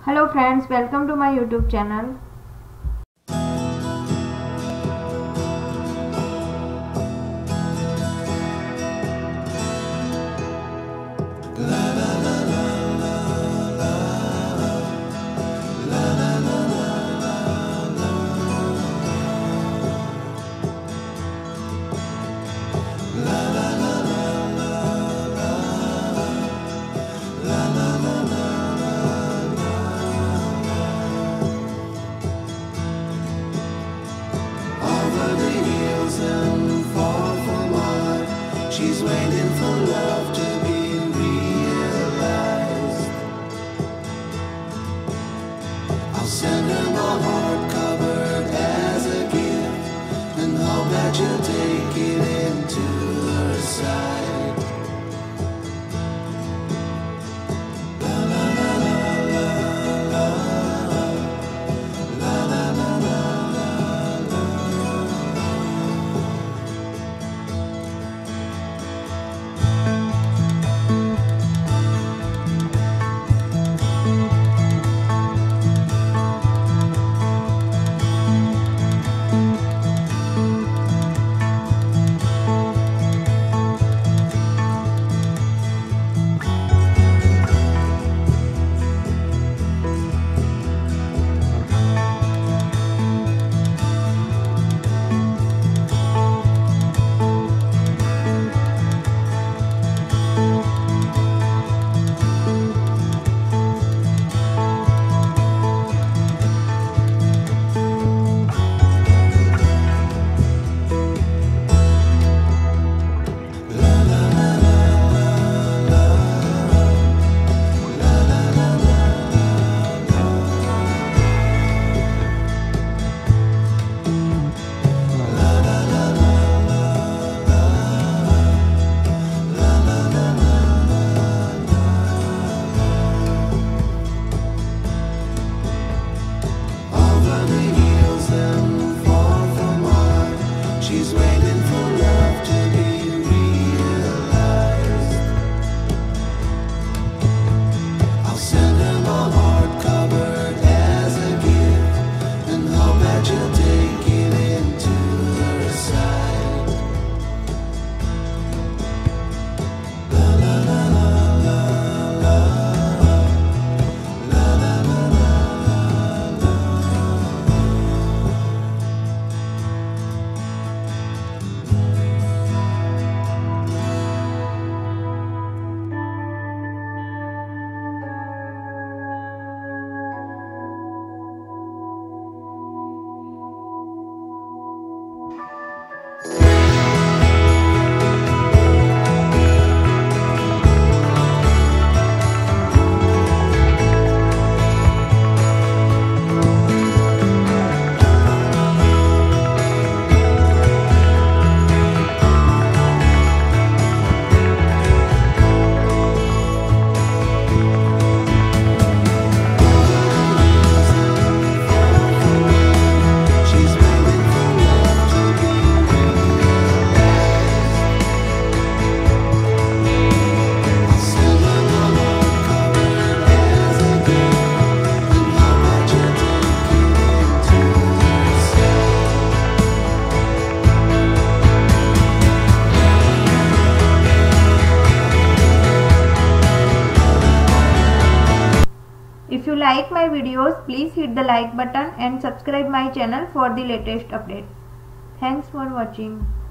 Hello friends, welcome to my YouTube channel. She's waiting for love to be realized. I'll send her my heart covered as a gift, and hope that you'll take it into her side. La la la la la la la la la la. She's waiting for love to be realized. I'll send her my heart covered as a gift, and hope that you'll take it into her side. La la la la la la la la la la. If you like my videos, please hit the like button and subscribe my channel for the latest update. Thanks for watching.